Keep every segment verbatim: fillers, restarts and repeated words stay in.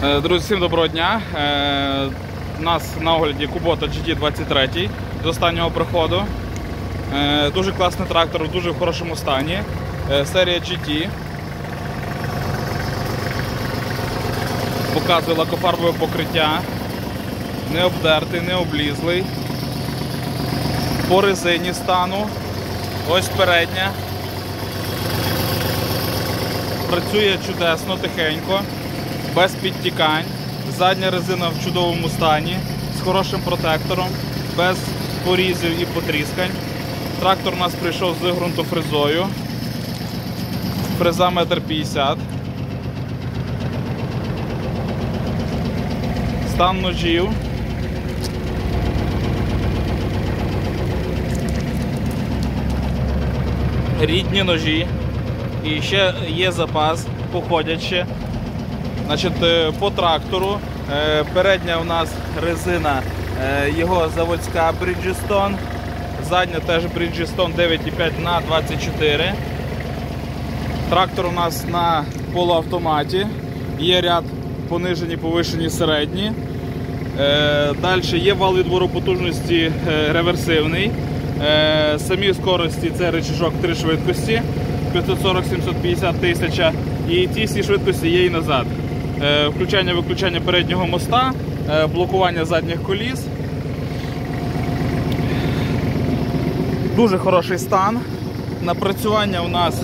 Друзі, всім доброго дня! У нас на огляді Kubota джі ті двадцять три з останнього приходу. Дуже класний трактор, в дуже хорошому стані. Серія джі ті. Показує лакофарбове покриття. Не обдертий, не облізлий. По резині стану. Ось передня. Працює чудесно, тихенько. Без підтікань, задня резина в чудовому стані, з хорошим протектором, без порізів і потріскань. Трактор у нас прийшов з ґрунтофрезою, фреза метр п'ятдесят. Стан ножів. Рідні ножі. І ще є запас, походять ще. Значить, по трактору передня у нас резина, його заводська Bridgestone, задня теж Bridgestone дев'ять і п'ять на двадцять чотири. Трактор у нас на полуавтоматі, є ряд понижені, повишені, середні. Далі є вал відбору потужності реверсивний, самі скорості це рычажок три швидкості, п'ятсот сорок, сімсот п'ятдесят, тисяча, і ті всі швидкості є і назад. Включання-виключання переднього моста, блокування задніх коліс. Дуже хороший стан. Напрацювання у нас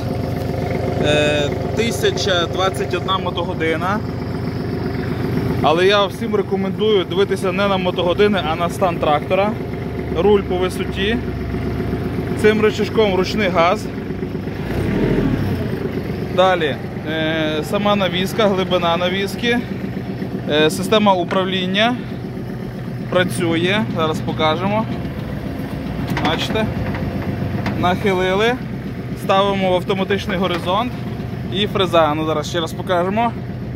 тисяча двадцять одна мотогодина. Але я всім рекомендую дивитися не на мотогодини, а на стан трактора. Руль по висоті. Цим рычажком ручний газ. Далі. Сама навіска, глибина навіски, система управління працює, зараз покажемо. Бачите, нахилили, ставимо в автоматичний горизонт і фреза. Ну, зараз ще раз покажемо.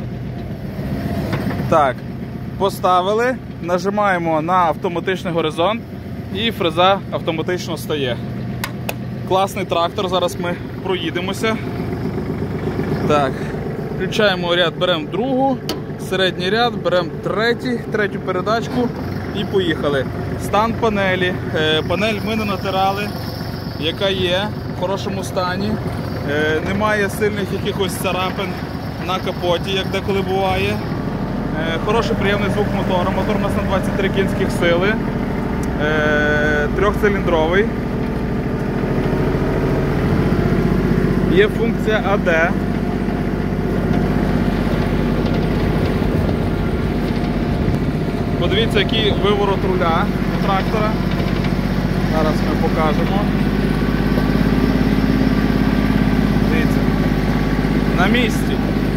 Так, поставили, нажимаємо на автоматичний горизонт і фреза автоматично стає. Класний трактор, зараз ми проїдемося. Так, включаємо ряд, беремо другу, середній ряд, беремо третій, третю передачку і поїхали. Стан панелі. Е, панель ми не натирали, яка є в хорошому стані. Е, немає сильних якихось царапин на капоті, як деколи буває. Е, хороший приємний звук мотора. Мотор у нас на двадцять три кінських сили. Е, трьохциліндровий. Є функція ей ді. Подивіться, який виворот руля у трактора. Зараз ми покажемо. Дивіться. На місці.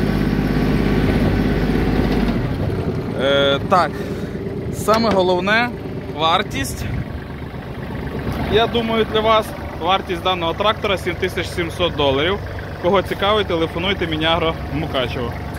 Е, так, саме головне – вартість. Я думаю, для вас вартість даного трактора сім тисяч сімсот доларів. Кого цікавить, телефонуйте, Мінягро, Мукачево.